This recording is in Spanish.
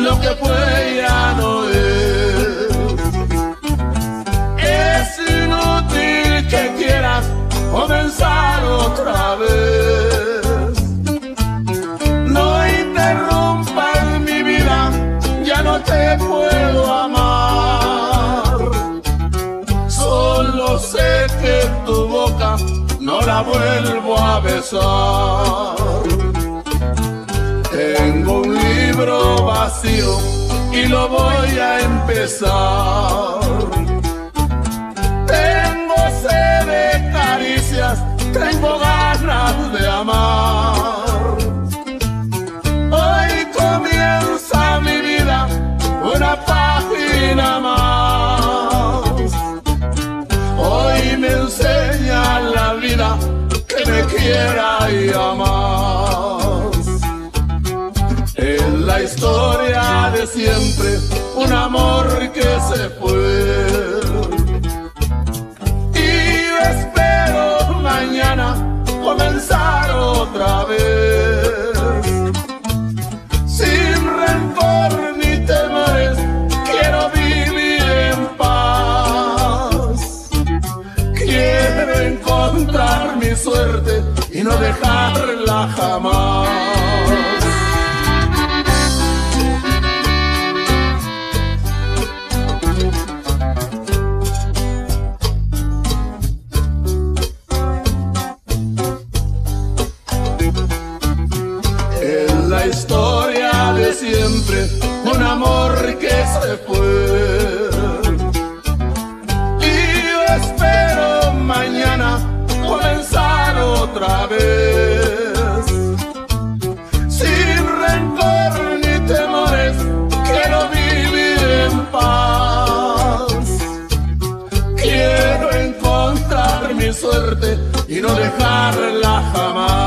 lo que fue ya no es. Es inútil que quieras comenzar otra vez. No interrumpas mi vida, ya no te puedo amar. Solo sé que tu boca no la vuelvo a besar. Tengo un libro vacío y lo voy a empezar. Tengo sed de caricias, tengo ganas de amar. Hoy comienza mi vida, una página más. Hoy me enseña la vida que me quiera y amar. En la historia de siempre, un amor que se fue. Y yo espero mañana comenzar otra vez. Sin rencor ni temores, quiero vivir en paz. Quiero encontrar mi suerte y no dejarla jamás. La historia de siempre, un amor que se fue. Y yo espero mañana comenzar otra vez. Sin rencor ni temores, quiero vivir en paz. Quiero encontrar mi suerte y no dejarla jamás.